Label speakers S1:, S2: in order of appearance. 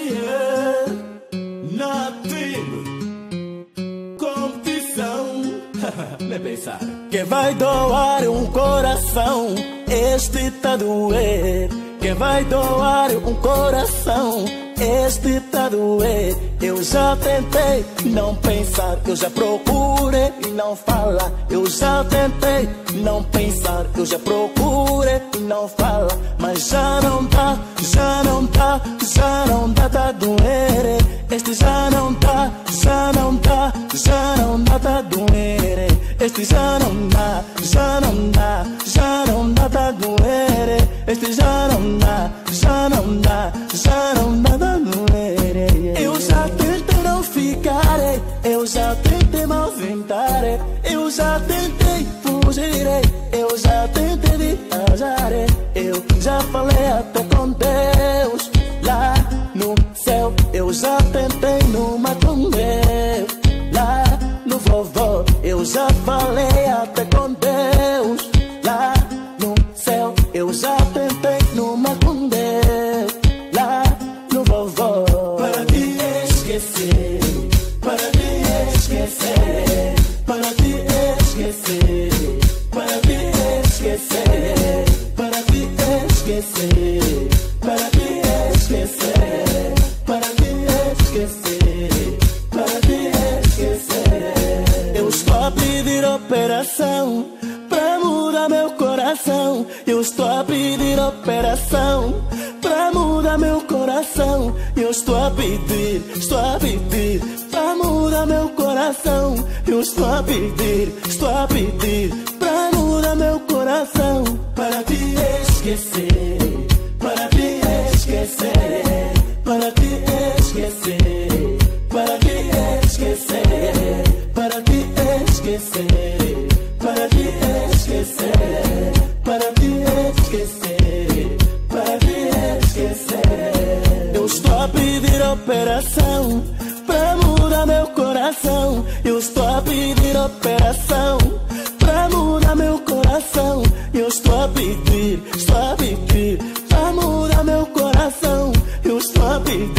S1: dinheiro, na tribo, competição. Nem pensar. Quem vai doar um coração, este tá doer. Quem vai doar um coração, este tá doer. Eu já tentei não pensar, eu já procurei e não falar. Eu já tentei não pensar, eu já procurei e não falar. Mas já não dá, já não dá, já não dá, tá doer. Este já não dá, já não dá, já não dá, tá doer. Este já não dá, já não dá, já não dá, tá doer. Este já não dá, já não dá, já não dá, tá doer. Eu já tentei não ficar, eu já tentei me ausentar, eu já tentei fugir, eu já tentei viajar, eu já falei até com Deus lá no céu. Eu já tentei numa com Deus lá no vovó. Eu já falei até com Deus lá no céu. Eu já tentei numa com Deus lá no vovó. Para te esquecer, para te esquecer, para te esquecer, para te esquecer, para te esquecer, para te esquecer, para te esquecer, para te esquecer. Eu estou a pedir operação pra mudar meu coração. Eu estou a pedir operação pra mudar meu coração. Eu estou a pedir pra mudar meu coração. Eu estou a pedir pra mudar meu coração. Para te esquecer, para te esquecer, para te esquecer, para te esquecer, para te esquecer, para te esquecer, para te esquecer, para te esquecer. Eu estou a pedir operação pra mudar meu coração. Eu estou a pedir operação pra mudar meu coração. Eu estou a pedir pra mudar meu coração. Eu estou a pedir